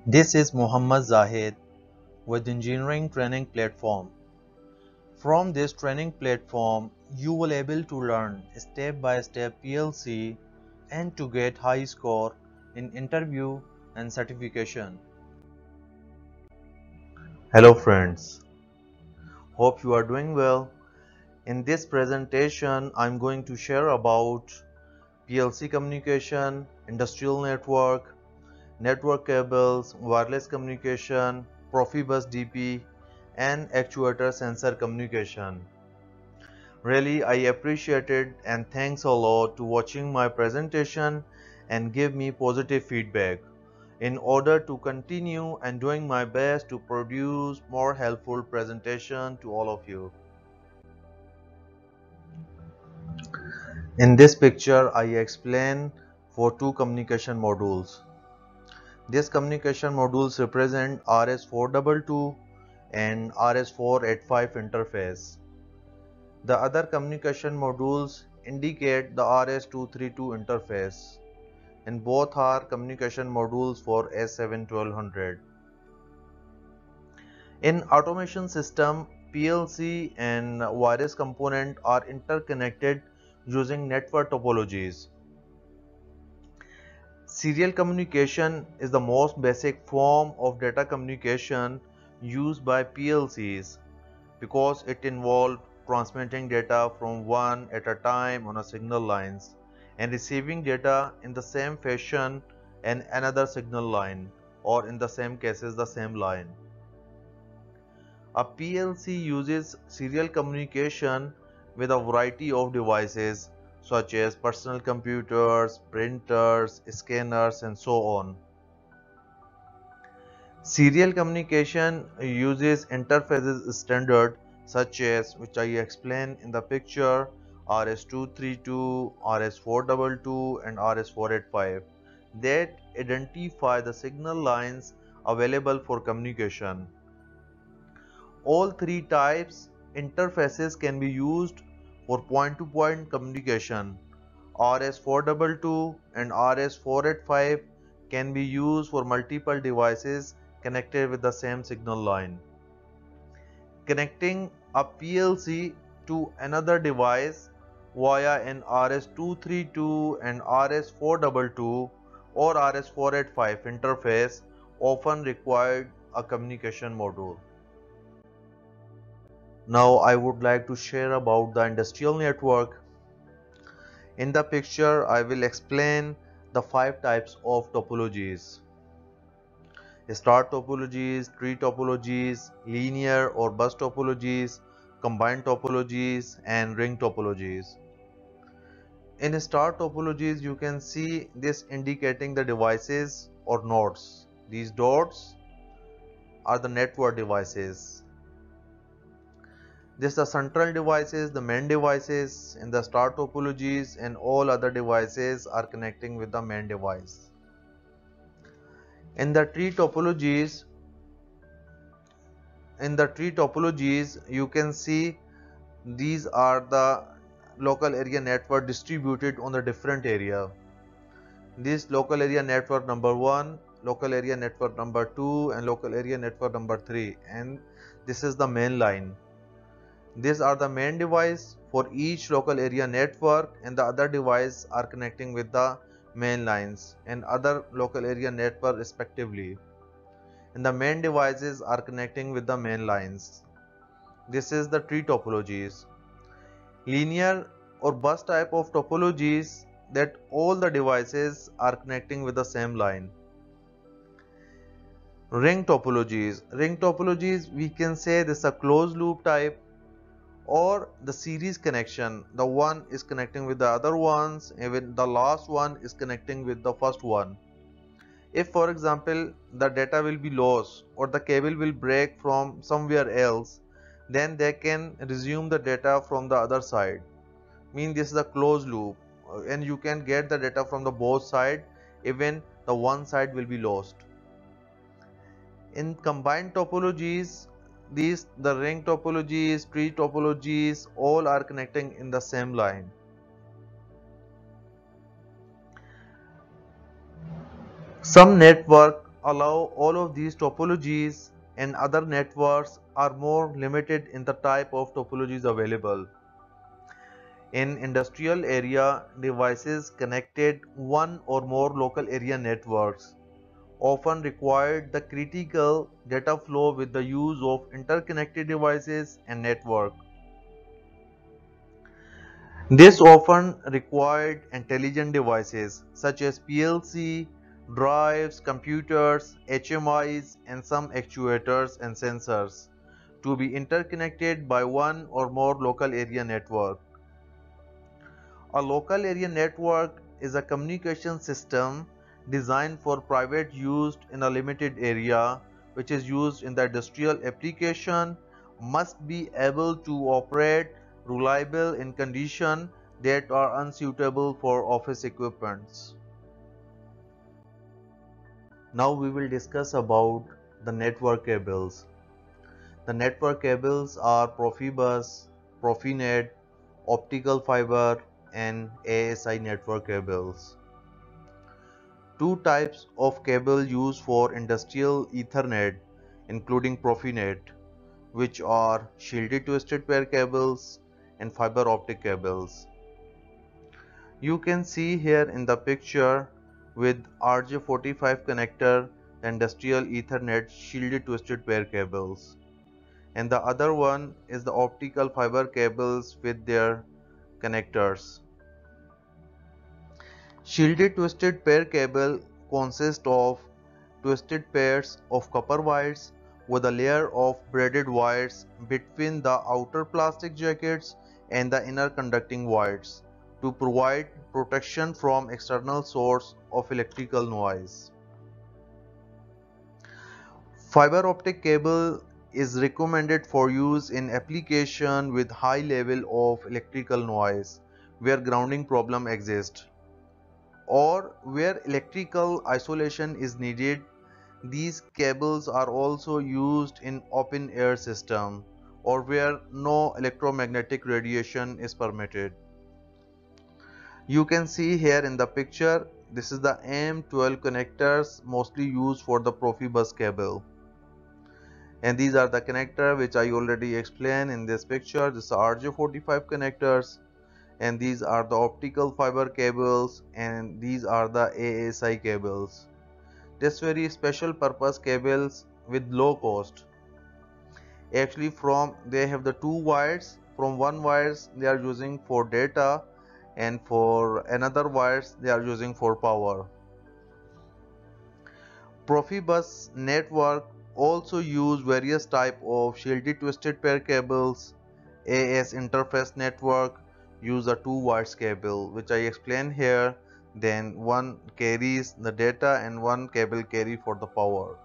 This is Muhammad Zahid with Engineering Training Platform. From this training platform, you will able to learn step-by-step PLC and to get high score in interview and certification. Hello friends, hope you are doing well. In this presentation, I'm going to share about PLC communication, industrial network, network cables, wireless communication, Profibus DP, and actuator sensor communication. Really, I appreciate it and thanks a lot to watching my presentation and give me positive feedback in order to continue and doing my best to produce more helpful presentation to all of you. In this picture, I explain for two communication modules. These communication modules represent RS422 and RS485 interface. The other communication modules indicate the RS232 interface, and both are communication modules for S7-1200. In automation system, PLC and wireless component are interconnected using network topologies. Serial communication is the most basic form of data communication used by PLCs because it involves transmitting data from one at a time on a signal lines and receiving data in the same fashion in another signal line, or in the same cases the same line. A PLC uses serial communication with a variety of devices such as personal computers, printers, scanners, and so on. Serial communication uses interfaces standard such as, which I explain in the picture, RS232, RS422 and RS485 that identify the signal lines available for communication. All three types interfaces can be used for point-to-point communication. RS422 and RS485 can be used for multiple devices connected with the same signal line. Connecting a PLC to another device via an RS232 and RS422 or RS485 interface often required a communication module. Now I would like to share about the industrial network. In the picture, I will explain the 5 types of topologies: star topologies, tree topologies, linear or bus topologies, combined topologies, and ring topologies. In star topologies, you can see this indicating the devices or nodes. These dots are the network devices. This the central devices, the main devices in the star topologies, and all other devices are connecting with the main device. In the tree topologies, you can see these are the local area network distributed on the different area. This local area network number 1, local area network number 2, and local area network number 3, and this is the main line. These are the main device for each local area network, and the other device are connecting with the main lines and other local area network respectively. And the main devices are connecting with the main lines. This is the tree topologies. Linear or bus type of topologies that all the devices are connecting with the same line. Ring topologies, we can say this is a closed loop type or the series connection. The one is connecting with the other ones, even the last one is connecting with the first one. If for example the data will be lost or the cable will break from somewhere else, then they can resume the data from the other side. Mean this is a closed loop and you can get the data from the both side, even the one side will be lost. In combined topologies, the ring topologies, tree topologies, all are connecting in the same line. Some network allow all of these topologies, and other networks are more limited in the type of topologies available. In industrial area, devices connected one or more local area networks often required the critical data flow with the use of interconnected devices and network. This often required intelligent devices such as PLC, drives, computers, HMIs, and some actuators and sensors to be interconnected by one or more local area network. A local area network is a communication system designed for private use in a limited area, which is used in the industrial application, must be able to operate reliable in conditions that are unsuitable for office equipments. Now we will discuss about the network cables. The network cables are Profibus, Profinet, optical fiber, and ASI network cables. Two types of cable used for industrial Ethernet, including Profinet, which are shielded twisted pair cables and fiber optic cables. You can see here in the picture with RJ45 connector the industrial Ethernet shielded twisted pair cables, and the other one is the optical fiber cables with their connectors. Shielded twisted pair cable consists of twisted pairs of copper wires with a layer of braided wires between the outer plastic jackets and the inner conducting wires to provide protection from external source of electrical noise. Fiber optic cable is recommended for use in application with high level of electrical noise where grounding problem exists, or where electrical isolation is needed. These cables are also used in open air system or where no electromagnetic radiation is permitted. You can see here in the picture, this is the M12 connectors mostly used for the Profibus cable, and these are the connector which I already explained in this picture. This are RJ45 connectors, and these are the optical fiber cables, and these are the ASI cables. This very special purpose cables with low cost. Actually they have the two wires. From one wires they are using for data, and for another wires they are using for power. Profibus network also use various type of shielded twisted pair cables. AS interface network use a two wires cable which I explained here. Then one carries the data and one cable carry for the power.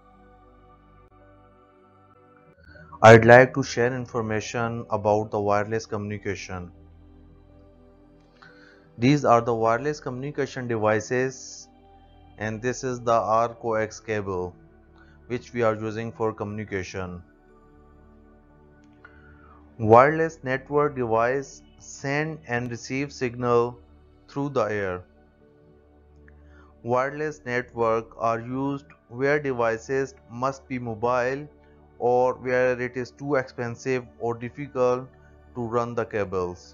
I'd like to share information about the wireless communication. These are the wireless communication devices, and this is the R-coax cable which we are using for communication. Wireless network device send and receive signal through the air. Wireless network are used where devices must be mobile or where it is too expensive or difficult to run the cables.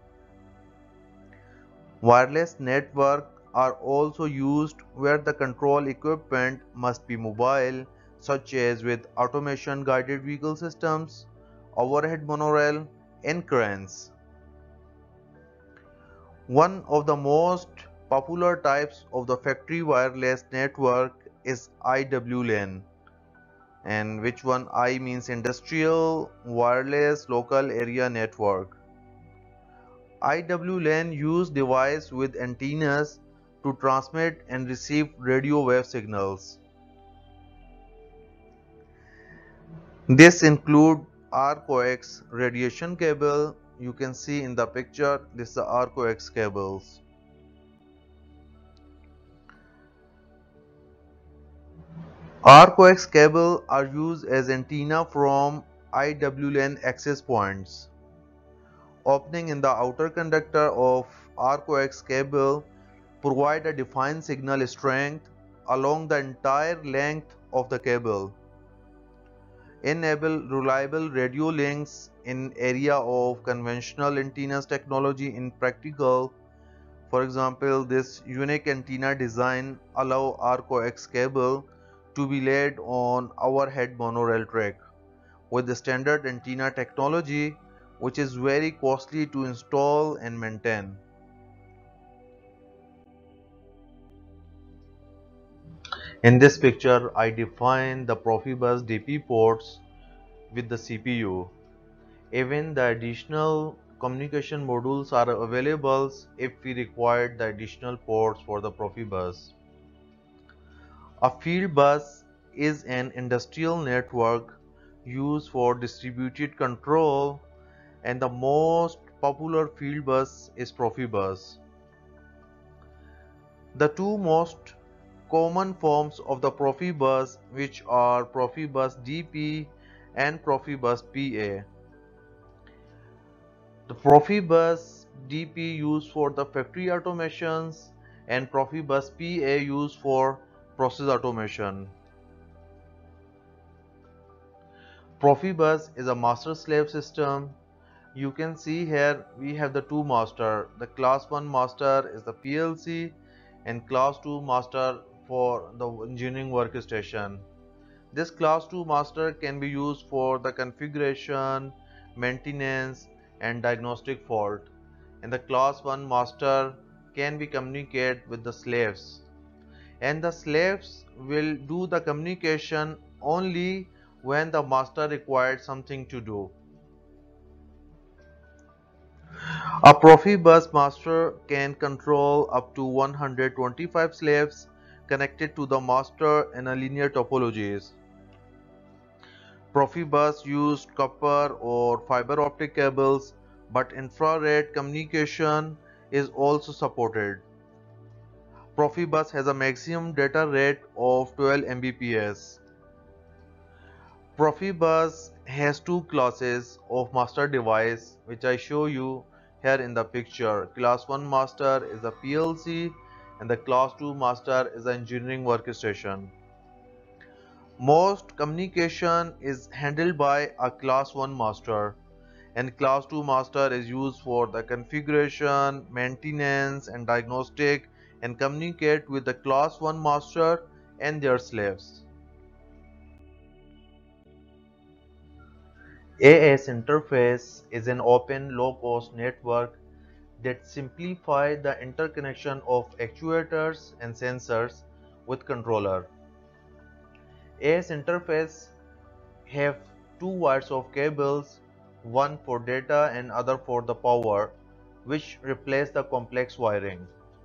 Wireless network are also used where the control equipment must be mobile, such as with automation guided vehicle systems, overhead monorail, and cranes. One of the most popular types of the factory wireless network is IWLAN, and which one I means Industrial Wireless Local Area Network. IWLAN use device with antennas to transmit and receive radio wave signals. This include R-coax radiation cable. You can see in the picture, this is the R-coax cables. R-coax cable are used as antenna from IWLAN access points. Opening in the outer conductor of R-coax cable provide a defined signal strength, along the entire length of the cable, enable reliable radio links in area of conventional antennas technology in practical. For example, this unique antenna design allow our coax cable to be laid on overhead monorail track with the standard antenna technology, which is very costly to install and maintain. In this picture, I define the Profibus DP ports with the CPU. Even the additional communication modules are available if we require the additional ports for the Profibus. A field bus is an industrial network used for distributed control, and the most popular field bus is Profibus. The two most common forms of the Profibus, which are Profibus DP and Profibus PA. The Profibus DP used for the factory automations and Profibus PA used for process automation. Profibus is a master-slave system. You can see here we have the two master. The class 1 master is the PLC and class 2 master for the engineering workstation. This class 2 master can be used for the configuration, maintenance and diagnostic fault, and the class 1 master can be communicate with the slaves, and the slaves will do the communication only when the master required something to do. A Profibus master can control up to 125 slaves connected to the master in a linear topologies. Profibus used copper or fiber optic cables, but infrared communication is also supported. Profibus has a maximum data rate of 12 Mbps. Profibus has two classes of master device, which I show you here in the picture. Class 1 master is a PLC and the class 2 master is an engineering workstation. Most communication is handled by a class 1 master, and class 2 master is used for the configuration, maintenance and diagnostic, and communicate with the class 1 master and their slaves. AS interface is an open low-cost network that simplifies the interconnection of actuators and sensors with controller. AS interface have two wires of cables, one for data and other for the power, which replace the complex wiring.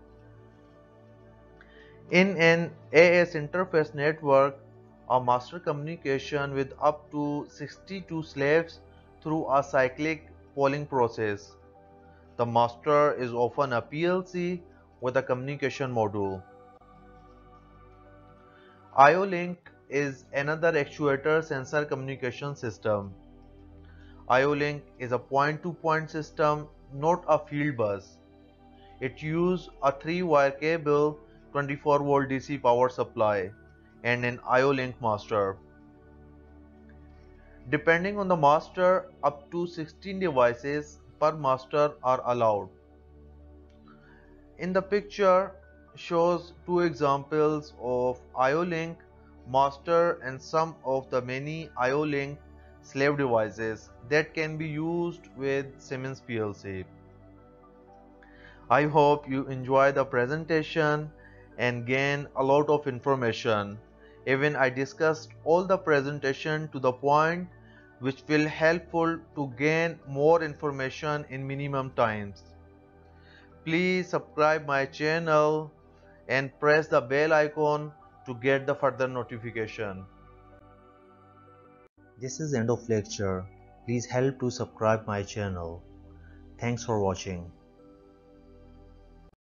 In an AS interface network, a master communication with up to 62 slaves through a cyclic polling process. The master is often a PLC with a communication module. IO-Link is another actuator sensor communication system. IO-Link is a point-to-point system, not a field bus. It uses a 3-wire cable, 24-volt DC power supply, and an IO-Link master. Depending on the master, up to 16 devices per master are allowed. In the picture shows two examples of IO-Link master and some of the many IO-Link slave devices that can be used with Siemens PLC. I hope you enjoy the presentation and gain a lot of information. Even I discussed all the presentation to the point which will helpful to gain more information in minimum times. Please subscribe my channel and press the bell icon to get the further notification. This is end of lecture. Please help to subscribe my channel. Thanks for watching.